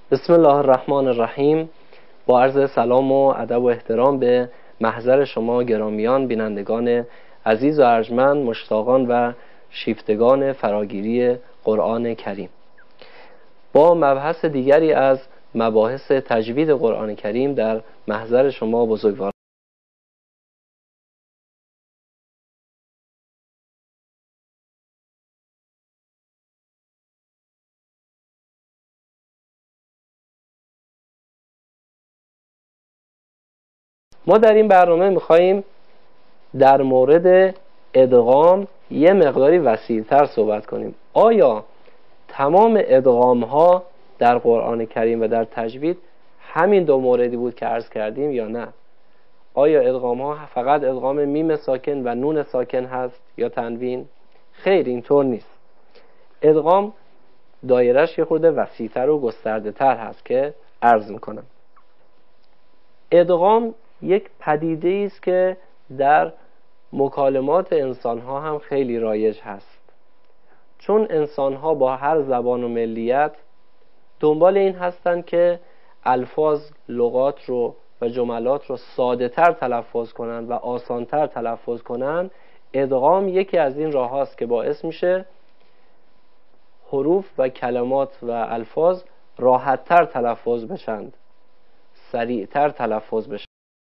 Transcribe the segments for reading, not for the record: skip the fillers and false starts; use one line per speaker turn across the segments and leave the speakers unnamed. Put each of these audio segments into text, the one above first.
بسم الله الرحمن الرحیم. با عرض سلام و ادب و احترام به محضر شما گرامیان بینندگان عزیز و ارجمند، مشتاقان و شیفتگان فراگیری قرآن کریم، با مبحث دیگری از مباحث تجوید قرآن کریم در محضر شما بزرگواران. ما در این برنامه میخواییم در مورد ادغام یه مقداری وسیع‌تر صحبت کنیم. آیا تمام ادغام ها در قرآن کریم و در تجوید همین دو موردی بود که عرض کردیم یا نه؟ آیا ادغام ها فقط ادغام میم ساکن و نون ساکن هست یا تنوین؟ خیر، اینطور نیست. ادغام دایرهش یه خورده وسیع‌تر و گسترده تر هست که عرض میکنم. ادغام یک پدیده است که در مکالمات انسان ها هم خیلی رایج هست، چون انسان ها با هر زبان و ملیت دنبال این هستند که الفاظ، لغات رو و جملات رو ساده تر تلفظ کنن و آسان تر تلفظ کنن. ادغام یکی از این راه هاست که باعث میشه حروف و کلمات و الفاظ راحت تر تلفظ بشند، سریع تر تلفظ بشند.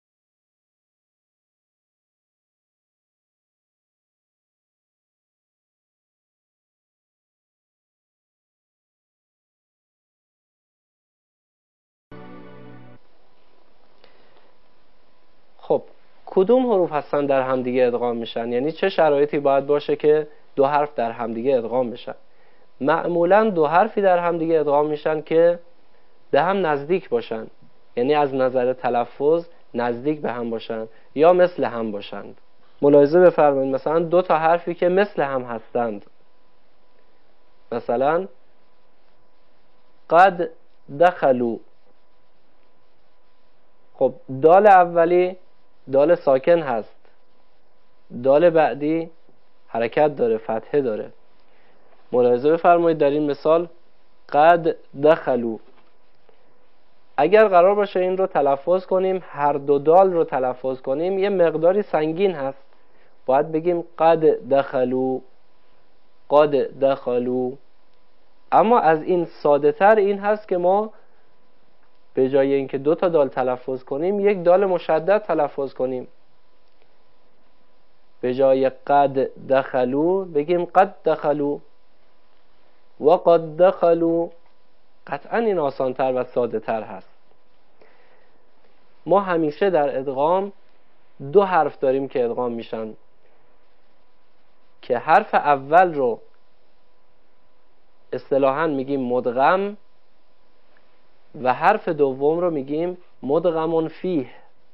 خب کدوم حروف هستن در همدیگه ادغام میشن؟ یعنی چه شرایطی باید باشه که دو حرف در همدیگه ادغام بشن؟ معمولا دو حرفی در همدیگه ادغام میشن که به هم نزدیک باشن، یعنی از نظر تلفظ نزدیک به هم باشن یا مثل هم باشند. ملاحظه بفرمایید مثلا دو تا حرفی که مثل هم هستند، مثلا قد دخلوا. خب دال اولی دال ساکن هست، دال بعدی حرکت داره، فتحه داره. ملاحظه بفرمایید در این مثال قد دخلوا، اگر قرار باشه این رو تلفظ کنیم، هر دو دال رو تلفظ کنیم، یه مقداری سنگین هست. باید بگیم قد دخلوا، قد دخلوا. اما از این ساده تر این هست که ما به جای اینکه دو تا دال تلفظ کنیم، یک دال مشدد تلفظ کنیم. به جای قد دخلوا بگیم قد دخلوا و قد دخلوا. قطعا این آسان تر و ساده تر هست. ما همیشه در ادغام دو حرف داریم که ادغام میشن، که حرف اول رو اصطلاحاً میگیم مدغم و حرف دوم رو میگیم مدغم فیه.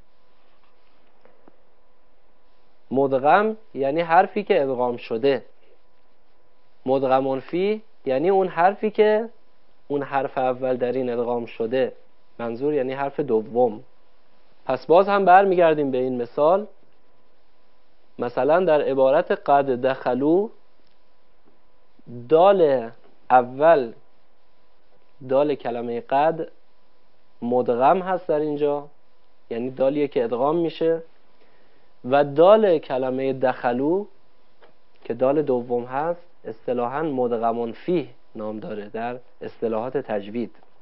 مدغم یعنی حرفی که ادغام شده، مدغم فیه یعنی اون حرفی که اون حرف اول در این ادغام شده، منظور یعنی حرف دوم. پس باز هم برمیگردیم به این مثال. مثلا در عبارت قد دخلوا، دال اول، دال کلمه قد مدغم هست در اینجا، یعنی دالیه که ادغام میشه، و دال کلمه دخلوا که دال دوم هست اصطلاحاً مدغم فیه نام داره در اصطلاحات تجوید.